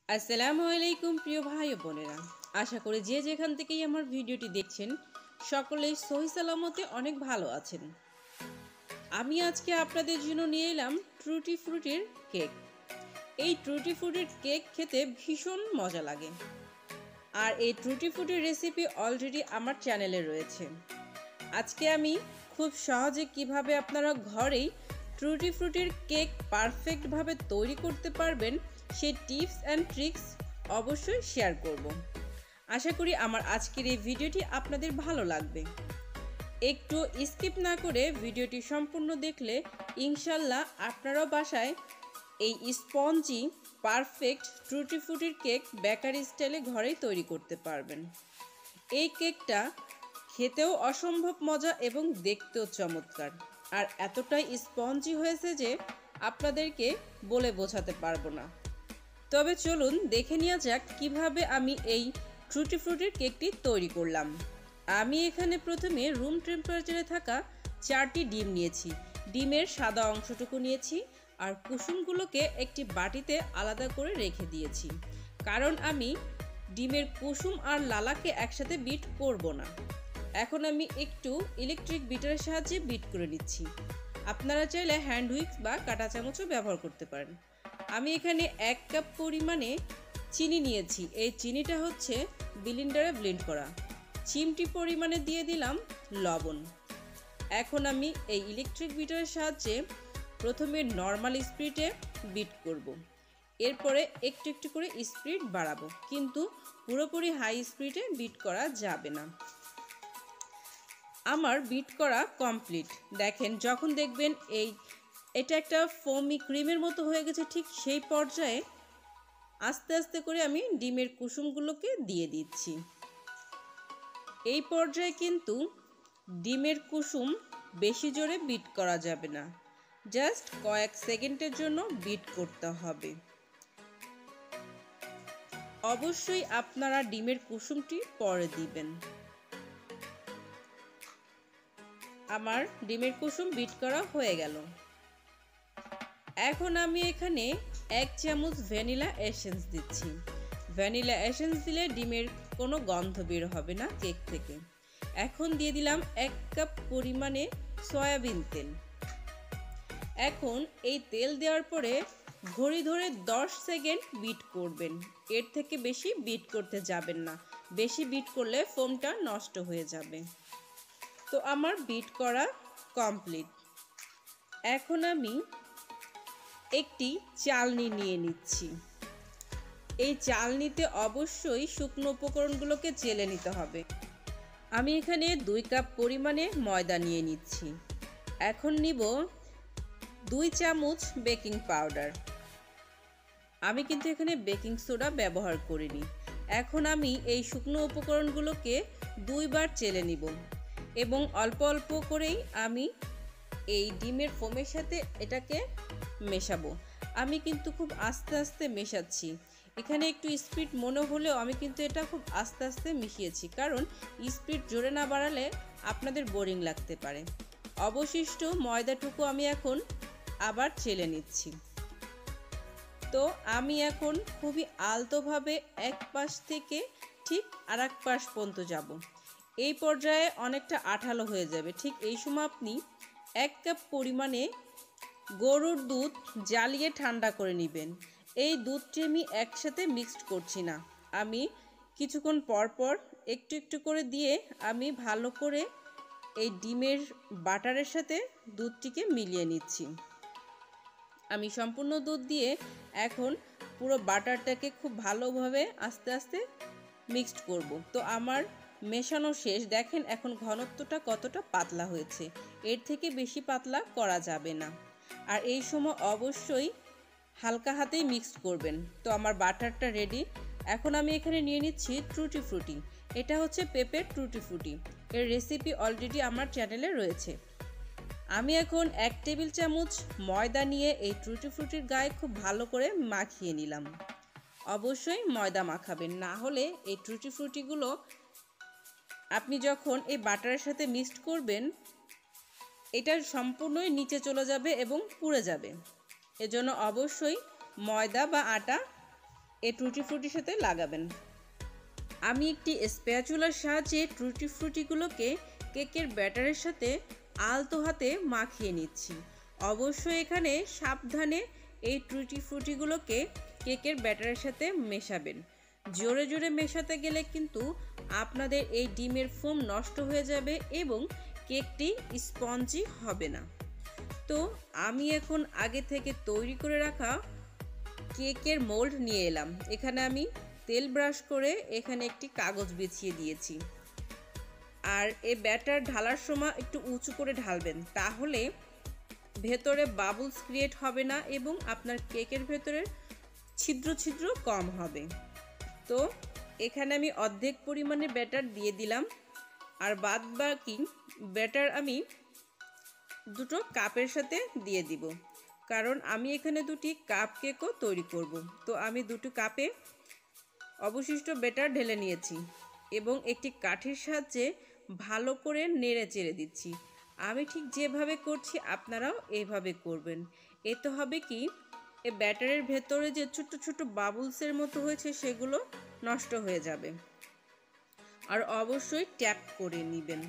আসসালামু আলাইকুম প্রিয় ভাই ও বোনেরা, আশা করি যে যেখান থেকেই আমার ভিডিওটি দেখছেন সকলেই সহি সালামতে অনেক ভালো আছেন। আমি আজকে আপনাদের জন্য নিয়ে এলাম টুটি ফ্রুটির কেক। এই টুটি ফ্রুটির কেক খেতে ভীষণ মজা লাগে, আর এই টুটি ফ্রুটির রেসিপি অলরেডি আমার চ্যানেলে রয়েছে। আজকে আমি খুব সহজে কিভাবে আপনারা ঘরেই টুটি ফ্রুটির কেক পারফেক্টভাবে তৈরি করতে পারবেন সেই টিপস অ্যান্ড ট্রিক্স অবশ্যই শেয়ার করব। আশা করি আমার আজকের এই ভিডিওটি আপনাদের ভালো লাগবে। একটু স্কিপ না করে ভিডিওটি সম্পূর্ণ দেখলে ইনশাল্লাহ আপনারাও বাসায় এই স্পঞ্জি পারফেক্ট টুটি ফ্রুটির কেক বেকারি স্টাইলে ঘরেই তৈরি করতে পারবেন। এই কেকটা খেতেও অসম্ভব মজা এবং দেখতেও চমৎকার, আর এতটাই স্পঞ্জি হয়েছে যে আপনাদেরকে বলে বোঝাতে পারবো না। তবে চলুন দেখে নেওয়া যাক কিভাবে আমি এই টুটি ফ্রুটির কেকটি তৈরি করলাম। আমি এখানে প্রথমে রুম টেম্পারেচারে থাকা 4টি ডিম নিয়েছি। ডিমের সাদা অংশটুকু নিয়েছি আর কুসুমগুলোকে একটি বাটিতে আলাদা করে রেখে দিয়েছি, কারণ আমি ডিমের কুসুম আর লালাকে একসাথে বিট করব না। এখন আমি একটু ইলেকট্রিক বিটারের সাহায্যে বিট করে নিচ্ছি। আপনারা চাইলে হ্যান্ড হুইক্স বা কাঁটা চামচও ব্যবহার করতে পারেন। আমি এখানে 1 কাপ পরিমাণে চিনি নিয়েছি। এই চিনিটা হচ্ছে ব্লেন্ডারে ব্লেন্ড করা। চিমটি পরিমাণে দিয়ে দিলাম লবণ। এখন আমি এই ইলেকট্রিক বিটারের সাহায্যে প্রথমে নর্মাল স্পিডে বিট করব। এরপরে একটু একটু করে স্পিড বাড়াবো, কিন্তু পুরোপুরি হাই স্পিডে বিট করা যাবে না। আমার বিট করা কমপ্লিট। দেখেন, যখন দেখবেন এটা একটা ফোমি ক্রিমের মতো হয়ে গেছে, ঠিক সেই পর্যায়ে আস্তে আস্তে করে আমি ডিমের কুসুমগুলোকে দিয়ে দিচ্ছি। এই পর্যায়ে কিন্তু ডিমের কুসুম বেশি জোরে বিট করা যাবে না, জাস্ট কয়েক সেকেন্ডের জন্য বিট করতে হবে। অবশ্যই আপনারা ডিমের কুসুমটি পরে দিবেন। আমার ডিমের কুসুম বিট করা হয়ে গেল। এখন আমি এখানে 1 চামচ ভ্যানিলা এসেন্স দিচ্ছি। ভ্যানিলা এসেন্স দিলে ডিমের কোনো গন্ধ বের হবে না কেক থেকে। এখন দিয়ে দিলাম 1 কাপ পরিমাণে সয়াবিন তেল। এখন এই তেল দেওয়ার পরে ঘড়ি ধরে 10 সেকেন্ড বিট করবেন। এর থেকে বেশি বিট করতে যাবেন না, বেশি বিট করলে ফোমটা নষ্ট হয়ে যাবে। তো আমার বিট করা কমপ্লিট। এখন আমি একটি চালনি নিয়ে নিচ্ছি। এই চালনিতে অবশ্যই শুকনো উপকরণগুলোকে চেলে নিতে হবে। আমি এখানে 2 কাপ পরিমাণে ময়দা নিয়ে নিচ্ছি। এখন নিব 2 চামচ বেকিং পাউডার। আমি কিন্তু এখানে বেকিং সোডা ব্যবহার করিনি। এখন আমি এই শুকনো উপকরণগুলোকে 2 বার চেলে নিব এবং অল্প অল্প করেই আমি এই ডিমের ফোমের সাথে এটাকে মেশাবো। আমি কিন্তু খুব আস্তে আস্তে মেশাচ্ছি। এখানে একটু স্পিড মনে হলেও আমি কিন্তু এটা খুব আস্তে আস্তে মিশিয়েছি, কারণ স্পিড জোরে না বাড়ালে আপনাদের বোরিং লাগতে পারে। অবশিষ্ট ময়দাটুকু আমি এখন আবার চেলে নিচ্ছি। তো আমি এখন খুবই আলতোভাবে এক পাশ থেকে ঠিক আর এক পাশ পর্যন্ত যাব। এই পর্যায়ে অনেকটা আঠালো হয়ে যাবে। ঠিক এই সময় আপনি 1 কাপ পরিমাণে গরুর দুধ জ্বালিয়ে ঠান্ডা করে নেবেন। এই দুধটি আমি একসাথে মিক্সড করছি না, আমি কিছুক্ষণ পর পর একটু একটু করে দিয়ে আমি ভালো করে এই ডিমের বাটারের সাথে দুধটিকে মিলিয়ে নিচ্ছি। আমি সম্পূর্ণ দুধ দিয়ে এখন পুরো বাটারটাকে খুব ভালোভাবে আস্তে আস্তে মিক্সড করব। তো আমার মেশানো শেষ। দেখেন এখন ঘনত্বটা কতটা পাতলা হয়েছে। এর থেকে বেশি পাতলা করা যাবে না, আর এই সময় অবশ্যই হালকা হাতেই মিক্সড করবেন। তো আমার বাটারটা রেডি। এখন আমি এখানে নিয়ে নিচ্ছি টুটি ফ্রুটি। এটা হচ্ছে পেঁপের টুটি ফ্রুটি। এর রেসিপি অলরেডি আমার চ্যানেলে রয়েছে। আমি এখন 1 টেবিল চামচ ময়দা নিয়ে এই টুটি ফ্রুটির গায়ে খুব ভালো করে মাখিয়ে নিলাম। অবশ্যই ময়দা মাখাবেন, না হলে এই টুটি ফ্রুটিগুলো আপনি যখন এই বাটারের সাথে মিক্সড করবেন এটা সম্পূর্ণই নিচে চলে যাবে এবং পুড়ে যাবে। এজন্য অবশ্যই ময়দা বা আটা এই টুটি ফ্রুটির সাথে লাগাবেন। আমি একটি স্প্যাচুলার সাহায্যে টুটি ফ্রুটিগুলোকে কেকের ব্যাটারের সাথে আলতো হাতে মাখিয়ে নিচ্ছি। অবশ্যই এখানে সাবধানে এই টুটি ফ্রুটিগুলোকে কেকের ব্যাটারের সাথে মেশাবেন। জোরে জোরে মেশাতে গেলে কিন্তু আপনাদের এই ডিমের ফোম নষ্ট হয়ে যাবে এবং কেকটি স্পঞ্জি হবে না। তো আমি এখন আগে থেকে তৈরি করে রাখা কেকের মোল্ড নিয়ে এলাম। এখানে আমি তেল ব্রাশ করে এখানে একটি কাগজ বিছিয়ে দিয়েছি। আর এই ব্যাটার ঢালার সময় একটু উঁচু করে ঢালবেন, তাহলে ভেতরে বাবলস ক্রিয়েট হবে না এবং আপনার কেকের ভেতরে ছিদ্র ছিদ্র কম হবে। তো এখানে আমি অর্ধেক পরিমাণে ব্যাটার দিয়ে দিলাম, আর বাদ বাকি ব্যাটার আমি দুটো কাপের সাথে দিয়ে দিব, কারণ আমি এখানে দুটি কাপ কেকও তৈরি করব। তো আমি দুটো কাপে অবশিষ্ট ব্যাটার ঢেলে নিয়েছি এবং একটি কাঠির সাহায্যে ভালো করে নেড়ে চেড়ে দিচ্ছি। আমি ঠিক যেভাবে করছি আপনারাও এইভাবে করবেন। এতে হবে কি, এই ব্যাটারের ভেতরে যে ছোট ছোট বাবলসের মতো হয়েছে সেগুলো নষ্ট হয়ে যাবে। আর অবশ্যই ট্যাপ করে নেবেন।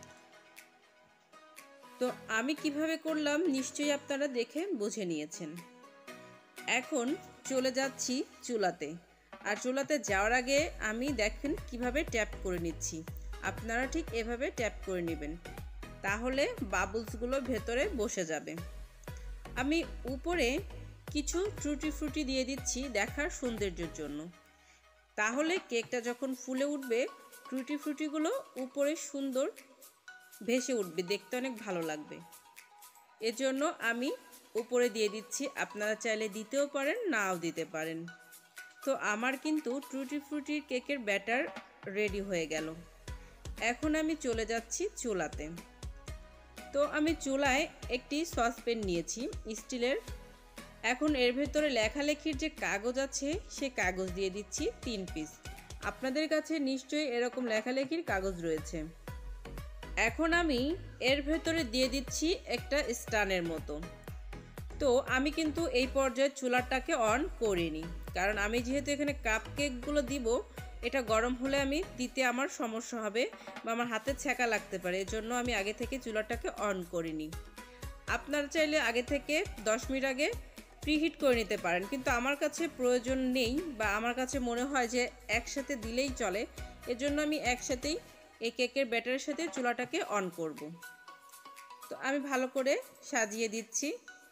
তো আমি কিভাবে করলাম নিশ্চয়ই আপনারা দেখে বুঝে নিয়েছেন। এখন চলে যাচ্ছি চুলাতে। আর চুলাতে যাওয়ার আগে আমি দেখেন কিভাবে ট্যাপ করে নিচ্ছি। আপনারা ঠিক এভাবে ট্যাপ করে নেবেন, তাহলে বাবলসগুলো ভেতরে বসে যাবে। আমি উপরে কিছু টুটি ফ্রুটি দিয়ে দিচ্ছি দেখার সৌন্দর্যের জন্য, তাহলে কেকটা যখন ফুলে উঠবে টুটি ফ্রুটিগুলো উপরে সুন্দর ভেসে উঠবে, দেখতে অনেক ভালো লাগবে। এজন্য আমি উপরে দিয়ে দিচ্ছি। আপনারা চাইলে দিতেও পারেন, নাও দিতে পারেন। তো আমার কিন্তু টুটি ফ্রুটির কেকের ব্যাটার রেডি হয়ে গেল। এখন আমি চলে যাচ্ছি চুলাতে। তো আমি চুলায় একটি সসপ্যান নিয়েছি স্টিলের। এখন এর ভেতরে লেখালেখির যে কাগজ আছে সে কাগজ দিয়ে দিচ্ছি 3 পিস। আপনাদের কাছে নিশ্চয়ই এরকম লেখালেখির কাগজ রয়েছে। এখন আমি এর ভেতরে দিয়ে দিচ্ছি একটা স্টানের মতো। তো আমি কিন্তু এই পর্যায়ে চুলাটাকে অন করিনি, কারণ আমি যেহেতু এখানে কাপ কেকগুলো দিব, এটা গরম হলে আমি দিতে আমার সমস্যা হবে বা আমার হাতে ছ্যাঁকা লাগতে পারে। এজন্য আমি আগে থেকে চুলাটাকে অন করিনি। আপনারা চাইলে আগে থেকে 10 মিনিট আগে প্রিহিট করে নিতে পারেন, কিন্তু আমার কাছে প্রয়োজন নেই বা আমার কাছে মনে হয় যে একসাথে দিলেই চলে। এজন্য আমি একসাথেই এই কেকের ব্যাটারের সাথে চুলাটাকে অন করব। তো আমি ভালো করে সাজিয়ে দিচ্ছি।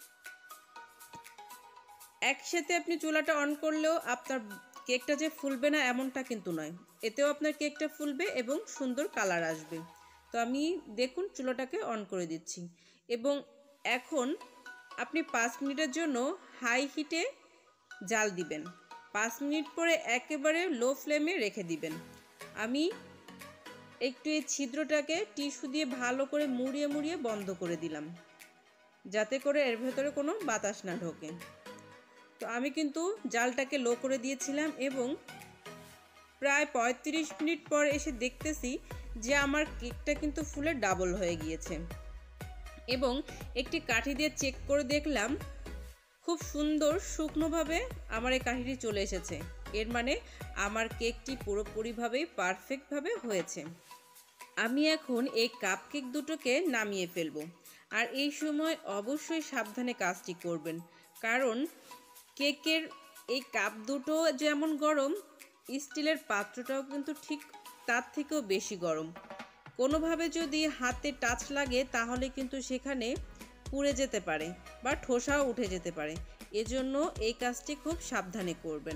একসাথে আপনি চুলাটা অন করলেও আপনার কেকটা যে ফুলবে না এমনটা কিন্তু নয়, এতেও আপনার কেকটা ফুলবে এবং সুন্দর কালার আসবে। তো আমি দেখুন চুলাটাকে অন করে দিচ্ছি এবং এখন আপনি 5 মিনিটের জন্য হাই হিটে জাল দিবেন। 5 মিনিট পরে একেবারে লো ফ্লেমে রেখে দিবেন। আমি একটু এই ছিদ্রটাকে টিস্যু দিয়ে ভালো করে মুড়িয়ে মুড়িয়ে বন্ধ করে দিলাম, যাতে করে এর ভেতরে কোনো বাতাস না ঢোকে। তো আমি কিন্তু জালটাকে লো করে দিয়েছিলাম এবং প্রায় 35 মিনিট পর এসে দেখতেছি যে আমার কেকটা কিন্তু ফুলে ডাবল হয়ে গিয়েছে এবং একটি কাঠি দিয়ে চেক করে দেখলাম খুব সুন্দর শুকনোভাবে আমার এই কাঠিটি চলে এসেছে। এর মানে আমার কেকটি পুরোপুরিভাবেই পারফেক্টভাবে হয়েছে। আমি এখন এই কাপকেক দুটোকে নামিয়ে ফেলবো। আর এই সময় অবশ্যই সাবধানে কাজটি করবেন, কারণ কেকের এই কাপ দুটো যেমন গরম, স্টিলের পাত্রটাও কিন্তু ঠিক তার থেকেও বেশি গরম। কোনোভাবে যদি হাতে টাচ লাগে তাহলে কিন্তু সেখানে পুড়ে যেতে পারে বা ঠোসাও উঠে যেতে পারে। এজন্য এই কাজটি খুব সাবধানে করবেন।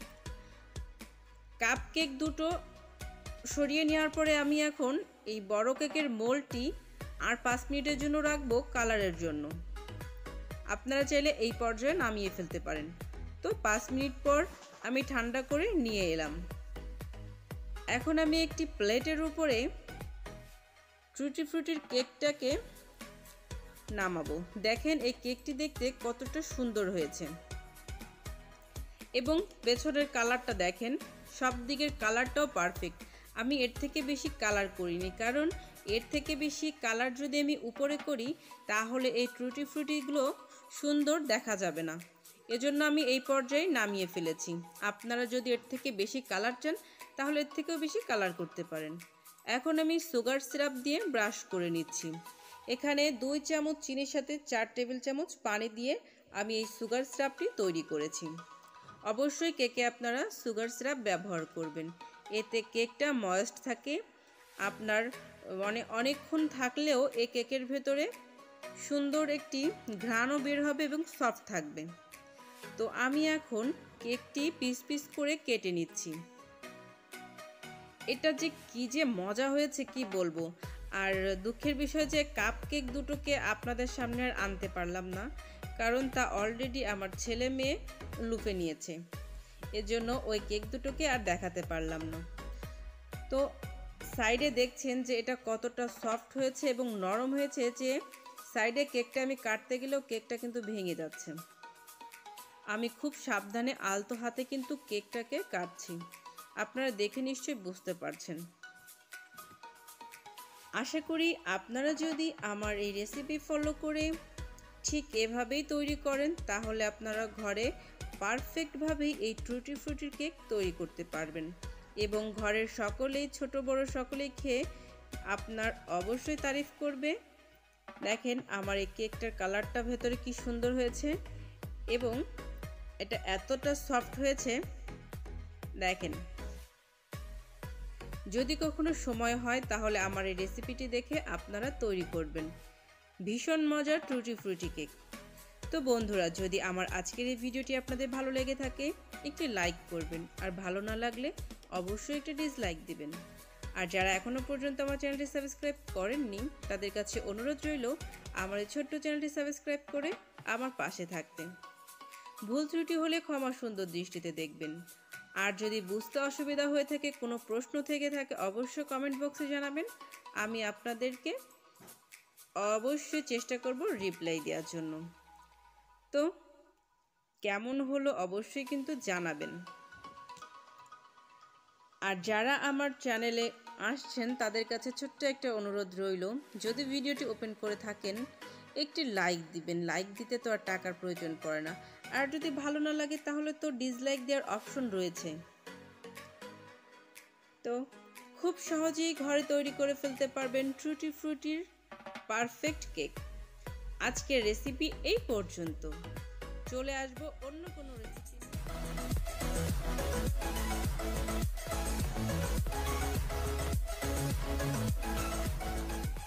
কাপকেক দুটো সরিয়ে নেওয়ার পরে আমি এখন এই বড় কেকের মোল্ডটি আর 5 মিনিটের জন্য রাখবো কালারের জন্য। আপনারা চাইলে এই পর্যায়ে নামিয়ে ফেলতে পারেন। তো 5 মিনিট পর আমি ঠান্ডা করে নিয়ে এলাম। এখন আমি একটি প্লেটের উপরে টুটি ফ্রুটির কেকটাকে নামাবো। দেখেন এই কেকটি দেখতে কতটা সুন্দর হয়েছে এবং পেছনের কালারটা দেখেন, সব দিকের কালারটাও পারফেক্ট। আমি এর থেকে বেশি কালার করিনি, কারণ এর থেকে বেশি কালার যদি আমি উপরে করি তাহলে এই টুটি ফ্রুটিগুলো সুন্দর দেখা যাবে না। এজন্য আমি এই পর্যায়ে নামিয়ে ফেলেছি। আপনারা যদি এর থেকে বেশি কালার চান তাহলে এর থেকেও বেশি কালার করতে পারেন। এখন আমি সুগার সিরাপ দিয়ে ব্রাশ করে নিচ্ছি। এখানে 2 চামচ চিনির সাথে 4 টেবিল চামচ পানি দিয়ে আমি এই সুগার সিরাপটি তৈরি করেছি। অবশ্যই কেকে আপনারা সুগার সিরাপ ব্যবহার করবেন, এতে কেকটা ময়েস্ট থাকে। আপনার অনেকক্ষণ থাকলেও এই কেকের ভেতরে সুন্দর একটি ঘ্রাণও বের হবে এবং সফট থাকবে। তো আমি এখন কেকটি পিস পিস করে কেটে নিচ্ছি। এটা যে কি যে মজা হয়েছে কি বলবো। আর দুঃখের বিষয় যে কাপ কেক দুটোকে আপনাদের সামনে আর আনতে পারলাম না, কারণ তা অলরেডি আমার ছেলে মেয়ে লুফে নিয়েছে। এজন্য ওই কেক দুটোকে আর দেখাতে পারলাম না। তো সাইডে দেখছেন যে এটা কতটা সফট হয়েছে এবং নরম হয়েছে, যে সাইডে কেকটা আমি কাটতে গেলেও কেকটা কিন্তু ভেঙে যাচ্ছে। আমি খুব সাবধানে আলতো হাতে কিন্তু কেকটাকে কাটছি, আপনারা দেখে নিশ্চয়ই বুঝতে পারছেন। আশা করি আপনারা যদি আমার এই রেসিপি ফলো করে ঠিক এভাবেই তৈরি করেন তাহলে আপনারা ঘরে পারফেক্টভাবেই এই টুটি ফ্রুটির কেক তৈরি করতে পারবেন এবং ঘরের সকলেই, ছোট বড় সকলেই খেয়ে আপনার অবশ্যই তারিফ করবে। দেখেন আমার এই কেকটার কালারটা ভেতরে কি সুন্দর হয়েছে এবং এটা এতটা সফট হয়েছে। দেখেন, যদি কখনো সময় হয় তাহলে আমার এই রেসিপিটি দেখে আপনারা তৈরি করবেন। ভীষণ মজার টুটি ফ্রুটি কেক। তো বন্ধুরা, যদি আমার আজকের এই ভিডিওটি আপনাদের ভালো লেগে থাকে একটি লাইক করবেন, আর ভালো না লাগলে অবশ্যই একটা ডিসলাইক দিবেন। আর যারা এখনও পর্যন্ত আমার চ্যানেলটি সাবস্ক্রাইব করেননি তাদের কাছে অনুরোধ রইল আমার এই ছোট্ট চ্যানেলটি সাবস্ক্রাইব করে আমার পাশে থাকতে। ভুল ত্রুটি হলে ক্ষমা সুন্দর দৃষ্টিতে দেখবেন। আর যদি বুঝতে অসুবিধা হয়ে থাকে, কোনো প্রশ্ন থেকে থাকে, অবশ্যই কমেন্ট বক্সে জানাবেন। আমি আপনাদেরকে অবশ্যই চেষ্টা করব রিপ্লাই দেওয়ার জন্য। তো কেমন হলো অবশ্যই কিন্তু জানাবেন। আর যারা আমার চ্যানেলে আসছেন তাদের কাছে ছোট্ট একটা অনুরোধ রইল, যদি ভিডিওটি ওপেন করে থাকেন একটি লাইক দিবেন। লাইক দিতে তো আর টাকার প্রয়োজন পড়ে না। আর যদি ভালো না লাগে তাহলে তো ডিসলাইক দেওয়ার অপশন রয়েছে। তো খুব সহজেই ঘরে তৈরি করে ফেলতে পারবেন টুটি ফ্রুটির পারফেক্ট কেক। আজকের রেসিপি এই পর্যন্ত। চলে আসবো অন্য কোনো রেসিপি।